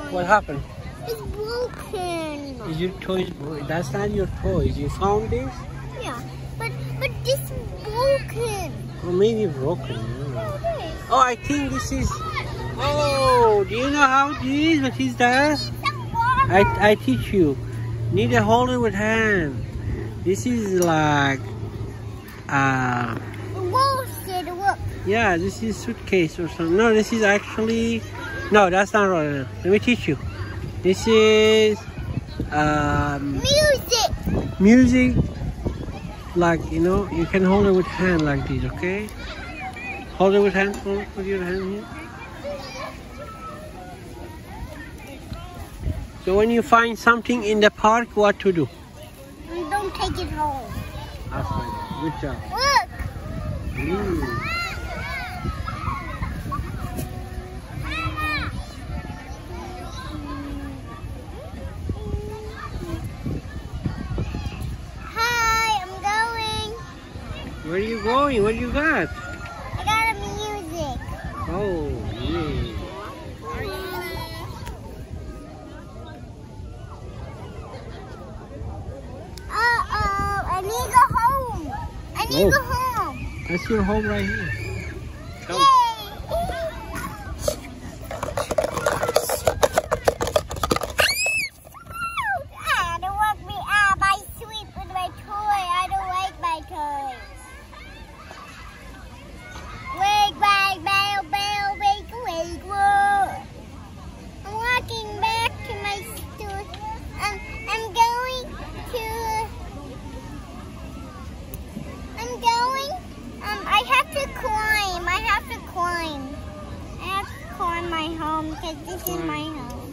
What happened? It's broken. Is your toys broken? That's not your toys. You found this? Yeah, but this is broken. Or maybe broken. Oh, I think this is... Oh, do you know how it is? What is that? I teach you. Need to hold it with hand. This is like... Look. Yeah, this is suitcase or something. No, this is actually... No, that's not right. Let me teach you. This is... Music. Music. Like, you know, you can hold it with hand like this, okay? Hold it with hand. Hold with your hand here. So when you find something in the park, what to do? Don't take it home. That's right. Good job. Look. Hi, I'm going. Where are you going? What do you got? I got a music. Oh, yeah. I need to go home. I need to go home. That's your home right here. Come. Yay. Don't walk me up. I sleep with my toy. I don't like my toys. Wake, wake, bell, bell, wake, wake, whoa. I'm walking back to my store. I'm going to... I have to climb. I have to climb my home because this is my home.